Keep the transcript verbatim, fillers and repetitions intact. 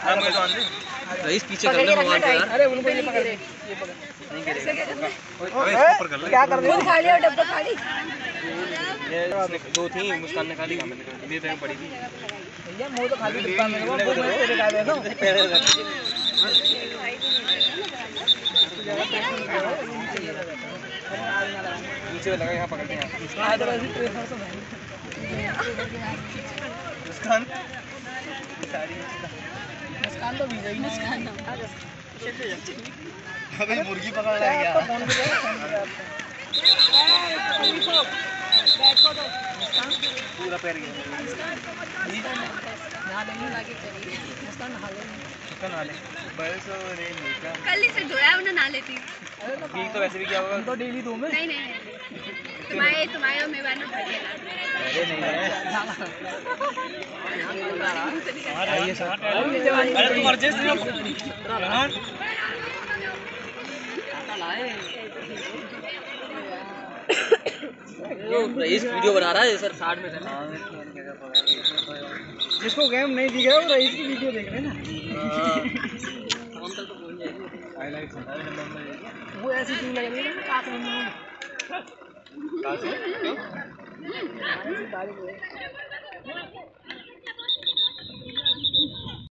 हां मुझे तो आन दे। रईस पीछे कर ले मोबाइल पे यार। अरे उनको ये पकड़ ये पकड़ नहीं करेगा। अबे इसको ऊपर कर ले। क्या कर रहे हो? खा लिया डब्बा खाली। ये दो थी मुस्कान ने खाली काम में ये तो पड़ी थी। भैया मुंह तो खाली डिब्बा मेरे को वो मैं तेरे का दे दूं। नीचे लगा यहाँ पकड़ते हैं। हां तो वैसे ट्रेनर से नहीं। मुस्कान सारी मुस्कान तो भी गई मुस्कान। अबे मुर्गी पकड़ रहा है तो फोन पे बैठो तो मुस्कान पूरा पैर गया। ना नहीं लागे करी मुस्कान हाले चिकन वाले बस रे मीठा कल ही से धोया उन्हें ना लेती। ठीक तो वैसे भी क्या होगा तो डेली दो में नहीं नहीं तुम्हारे तुम्हारे और मेरे बारे अरे नहीं है ये शॉट अरे तुम अर्जेस नहीं हो रईस वीडियो बना रहा है सर साइड में से। जिसको गेम नहीं दी गया वो रईस की वीडियो देख रहे ना। शाम तक तो पहुंच जाएगी। हाईलाइट्स वो ऐसी क्यों लग रही है ना काट में कहां से